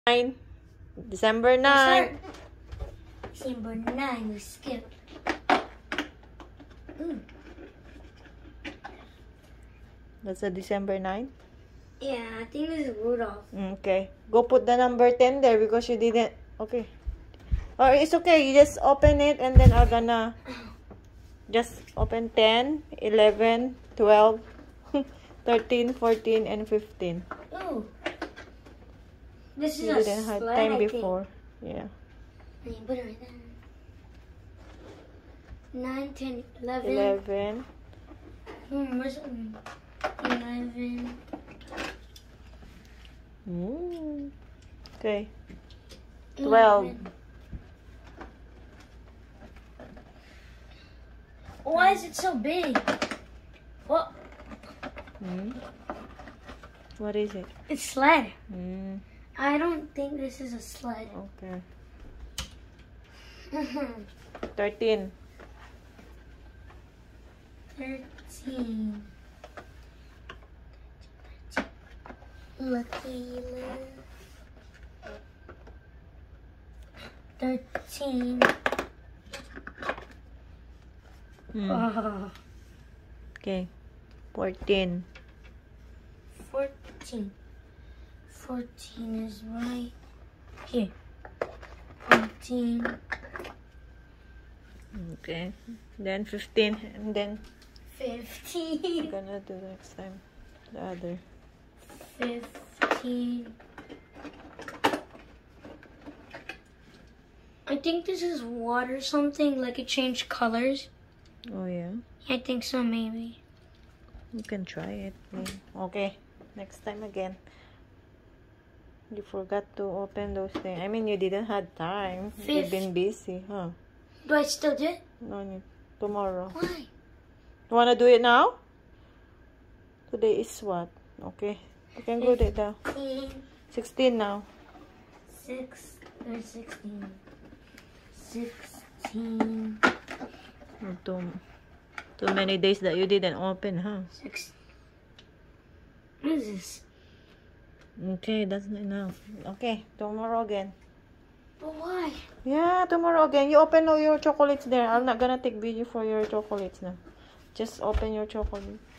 9. December 9. December 9, we skip. Ooh. That's a December 9? Yeah, I think this is Rudolph. Okay. Go put the number 10 there because you didn't. Okay. Or it's okay. You just open it and then I'm gonna just open 10, 11, 12, 13, 14, and 15. Ooh. This is You a didn't have sled, time I before. think. Yeah. You put it right there. 9, 10, 11. 11. Where's 11. Okay. 12. 11. Why is it so big? What? What is it? It's sled. I don't think this is a sled. Okay. 13. 13. Lucky 13. Oh. Okay. 14. 14. 14 is right here. 14. Okay. Then 15. And then 15. we're gonna do next time the other. 15. I think this is water something, like it changed colors. Oh yeah? I think so, maybe. You can try it. Okay. Next time again. You forgot to open those things. I mean, you didn't have time. You've been busy, huh? Do I still do it? No, tomorrow. Why? You wanna do it now? Today is what? Okay. You can go there now. 16 now. 6 or 16. 16. Too many days that you didn't open, huh? 6. What is this? Okay, that's not enough. Okay, tomorrow again. But why? Yeah, tomorrow again. You open all your chocolates there. I'm not gonna take video for your chocolates now. Just open your chocolate.